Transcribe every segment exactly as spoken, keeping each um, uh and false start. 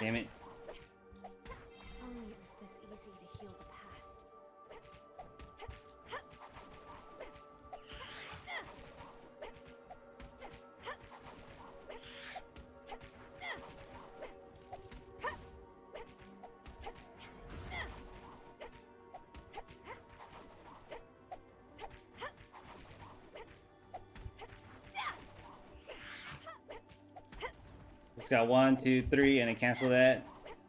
Damn it. Only it was this easy to heal the past. It's got one, two, three, and I cancel that.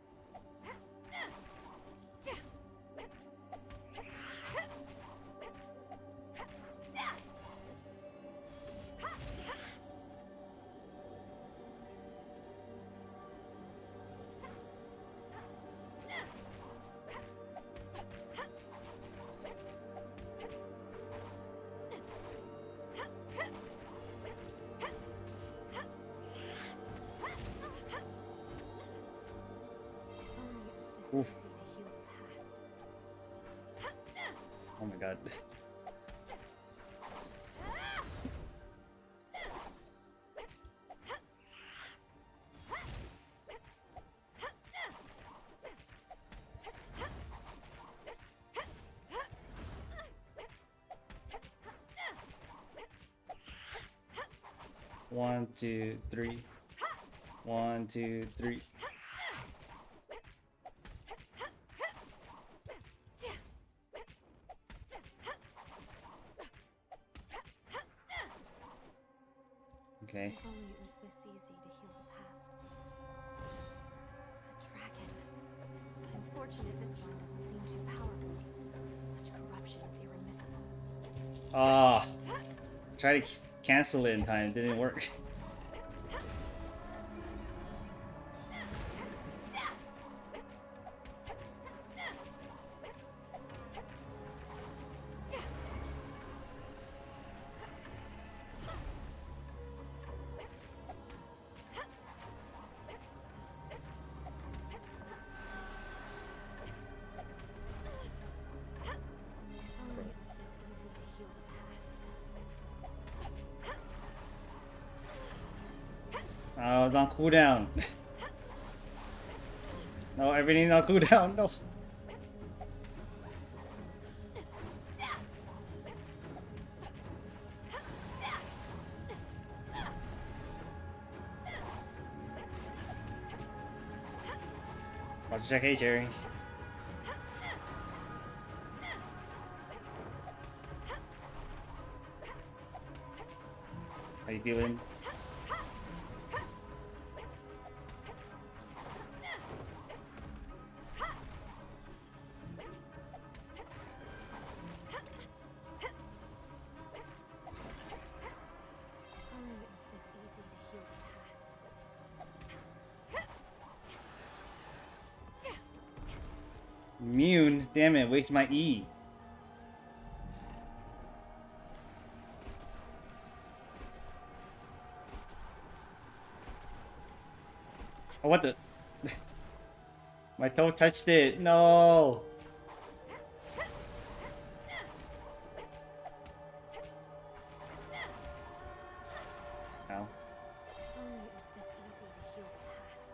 Only it was this Oof. easy to heal the past. Oh my god. One, two, three. One, two, three. Okay. If only it was this easy to heal the past. A dragon. I'm fortunate this one doesn't seem too powerful. Such corruption is irremissible. Ah, try to c- cancel it in time. Didn't work. Only it was this easy to heal the past. Oh, it's on cooldown. No, everything's on cooldown. No. Watch check, hey Jerry. How you feeling? Only it was this easy to heal the past. Immune? Damn it, waste my E. Oh, what the? My toe touched it. No. Ow. Only it was this easy to heal the past.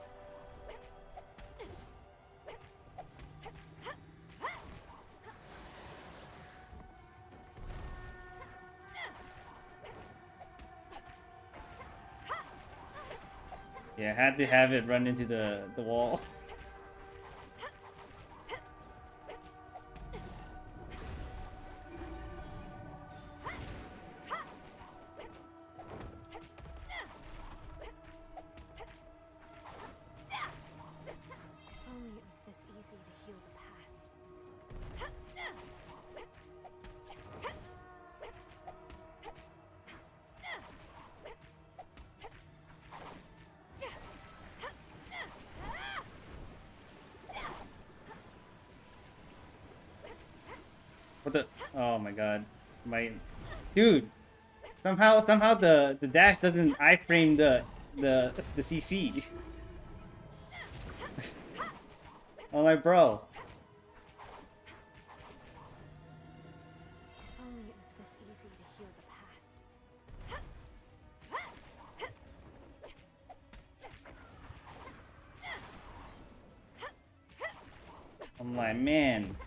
Yeah, had to have it run into the, the wall. Only it was this easy to heal the past. What the? Oh my god. My... Dude! Somehow, somehow the, the dash doesn't iframe the, the, the C C. I'm like, bro. Only it was this easy to heal the past. I'm like, man.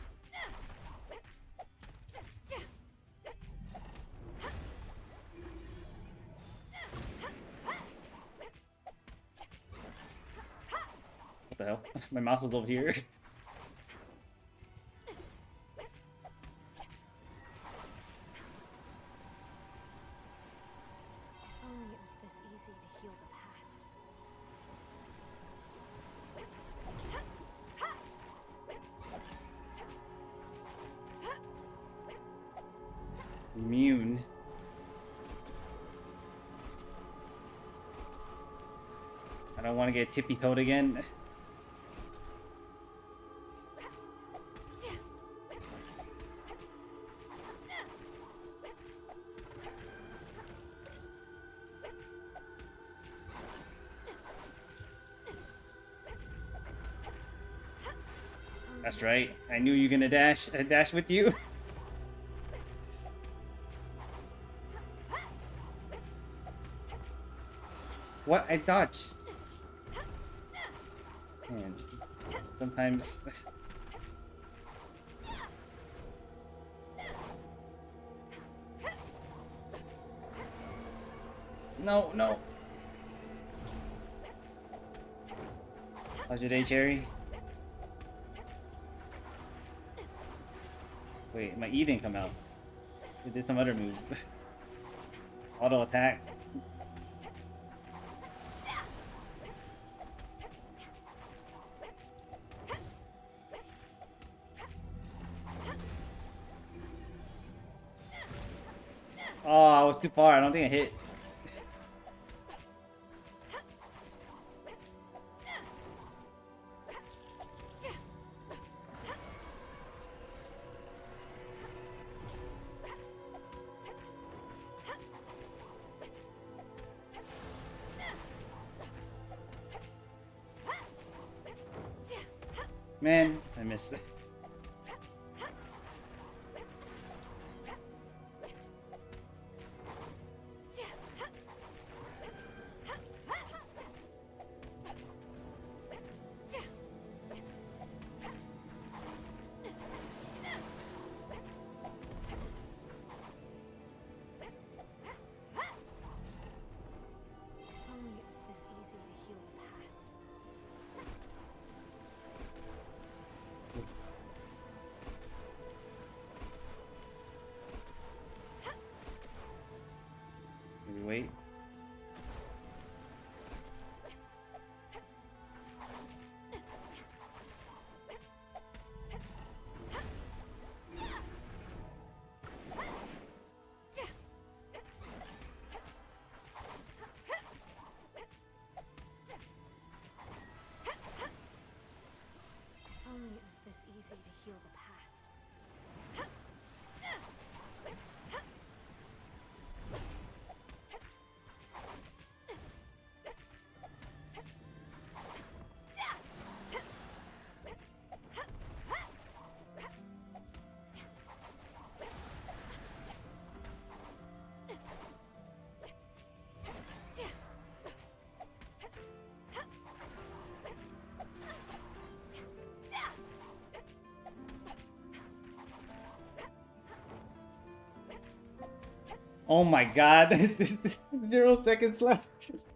What the hell? My mouse was over here. Only it was this easy to heal the past. Immune. I don't want to get tippy-toed again. That's right. I knew you were gonna dash. I dash with you. What? I dodged. Man, sometimes. No, no. How's your day, Cherry? Wait, my E didn't come out. It did some other move. Auto attack. Oh, I was too far. I don't think I hit. Man, I missed it. Only it was this easy to heal the past. Maybe wait. Only it was this easy to heal the past. Oh my god. Zero seconds left.